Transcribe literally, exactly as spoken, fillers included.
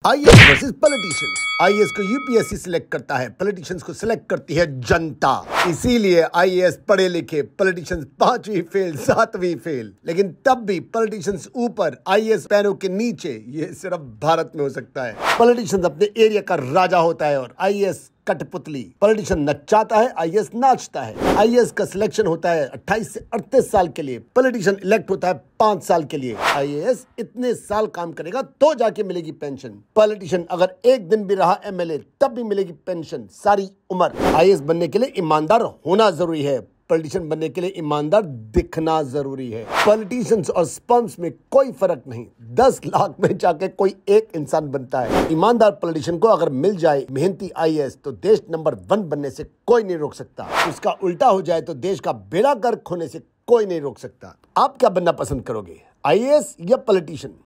IAS versus politicians. IAS को UPSC select करता है, पॉलिटिशियंस को सिलेक्ट करती है जनता। इसीलिए आईएएस पढ़े लिखे, पॉलिटिशियंस पांचवी फेल, सातवीं फेल। लेकिन तब भी पॉलिटिशियंस ऊपर, आईएएस पैरों के नीचे। ये सिर्फ भारत में हो सकता है। पॉलिटिशियंस अपने एरिया का राजा होता है और आईएएस कठपुतली। पॉलिटिशियन नचाता है, आईएएस नाचता है। आईएएस का सिलेक्शन होता है अट्ठाईस से अड़तीस साल के लिए, पॉलिटिशियन इलेक्ट होता है पांच साल के लिए। आईएएस इतने साल काम करेगा तो जाके मिलेगी पेंशन। पॉलिटिशियन अगर एक दिन भी रहा एमएलए तब भी मिलेगी पेंशन सारी उम्र। आईएएस बनने के लिए ईमानदार होना जरूरी है, पॉलिटिशियन बनने के लिए ईमानदार दिखना जरूरी है। पॉलिटिशियंस और स्पंस में कोई फर्क नहीं, दस लाख में जाके कोई एक इंसान बनता है। ईमानदार पॉलिटिशियन को अगर मिल जाए मेहनती आईएएस तो देश नंबर वन बनने से कोई नहीं रोक सकता। उसका उल्टा हो जाए तो देश का बेड़ा गर्क होने से कोई नहीं रोक सकता। आप क्या बनना पसंद करोगे, आईएएस या पॉलिटिशियन?